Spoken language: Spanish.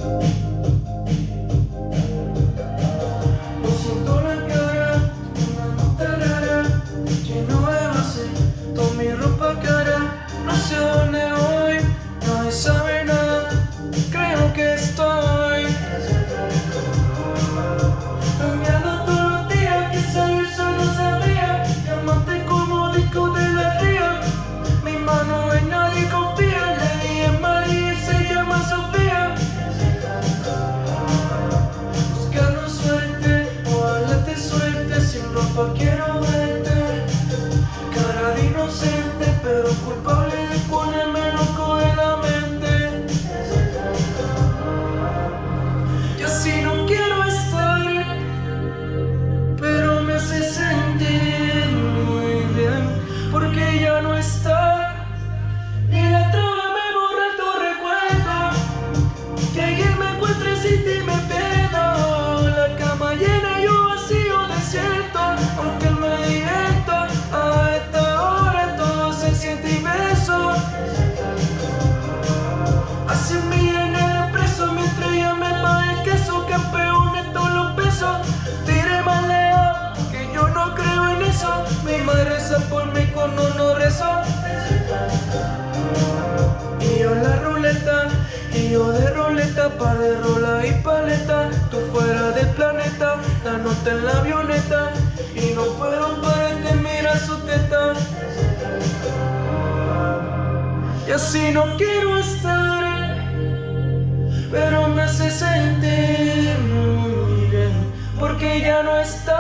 No siento la cara, una nota rara, lleno de base, toda mi ropa cara. No sé a dónde voy, nadie sabe nada, creo que estoy cambiando todos los días, que salió el sol no sabía, llámate como disco de la ría. Mi mano en nadie confía, le dije María y se llama Sofía. Buscando suerte, ojalá te suelte, sin ropa quiero verte. Cara de inocente, pero culpable de ponerme loco de la mente. Y así no quiero estar, pero me hace sentir muy bien, porque ya no está. Y la traba me borra tu recuerdo, que alguien me encuentre sin ti me pierdo. La cama llena y yo vacío desierto, aunque me divierta. A esta hora todo se siente inmenso. Hace un millón de preso mientras ella me paga el queso, campeón de todos los pesos. Tiré más lejos, que yo no creo en eso. Mi madre reza por mí cuando no rezo. Y yo en la ruleta, y yo de roleta, par de rola y paleta. Tú fuera del planeta, la nota en la avioneta, y no puedo parar de mirar su teta. Y así no quiero estar, pero me hace sentir muy bien, porque ya no está.